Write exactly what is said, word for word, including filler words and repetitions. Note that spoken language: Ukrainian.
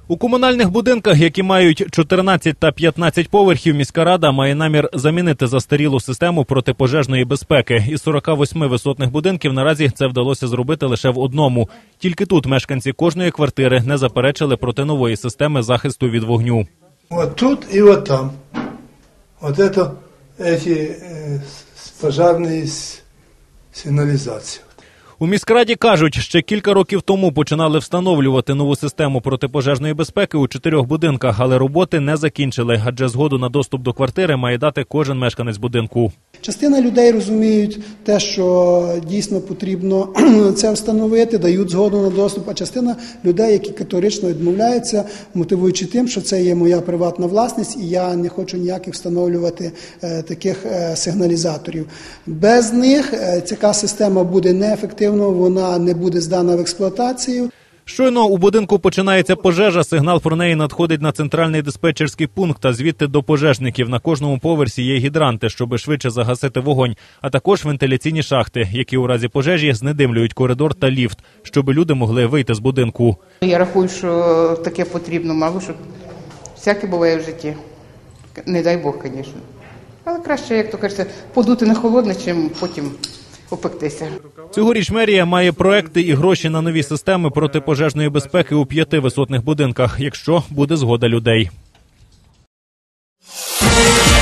У комунальних будинках, які мають чотирнадцять та п'ятнадцять поверхів, міська рада має намір замінити застарілу систему протипожежної безпеки. Із сорока восьми висотних будинків наразі це вдалося зробити лише в одному. Тільки тут мешканці кожної квартири не заперечили проти нової системи захисту від вогню. От тут і от там. От це, ці е, пожежні сигналізації. У міськраді кажуть, ще кілька років тому починали встановлювати нову систему протипожежної безпеки у чотирьох будинках, але роботи не закінчили, адже згоду на доступ до квартири має дати кожен мешканець будинку. Частина людей розуміють те, що дійсно потрібно це встановити, дають згоду на доступ, а частина людей, які категорично відмовляються, мотивуючи тим, що це є моя приватна власність і я не хочу ніяких встановлювати е, таких е, сигналізаторів. Без них е, ця система буде неефективною. Вона не буде здана в експлуатацію. Щойно у будинку починається пожежа, сигнал про неї надходить на центральний диспетчерський пункт, а звідти до пожежників. На кожному поверсі є гідранти, щоб швидше загасити вогонь, а також вентиляційні шахти, які у разі пожежі знедимлюють коридор та ліфт, щоб люди могли вийти з будинку. Я рахую, що таке потрібно, мало, що всяке буває в житті. Не дай Бог, звісно. Але краще, як то кажеться, подути на холодне, чим потім опектися. Цьогоріч мерія має проекти і гроші на нові системи протипожежної безпеки у п'яти висотних будинках, якщо буде згода людей.